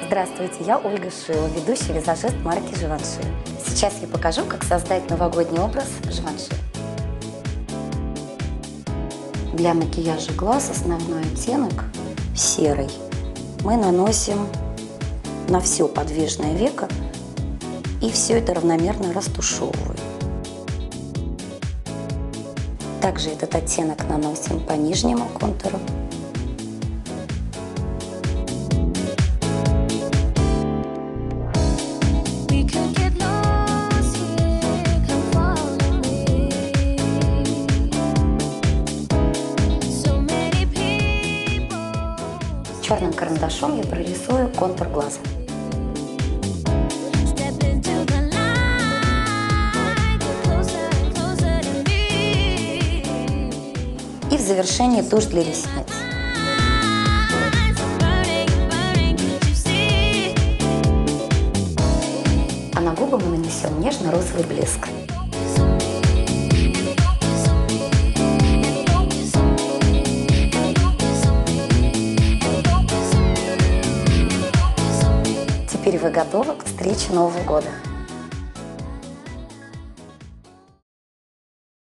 Здравствуйте, я Ольга Шила, ведущий визажист марки Живанши. Сейчас я покажу, как создать новогодний образ Живанши. Для макияжа глаз основной оттенок серый. Мы наносим на все подвижное веко и все это равномерно растушевываем. Также этот оттенок наносим по нижнему контуру. Черным карандашом я прорисую контур глаза. И в завершение тушь для ресниц. А на губы мы нанесем нежно-розовый блеск. Теперь вы готовы к встрече Нового года.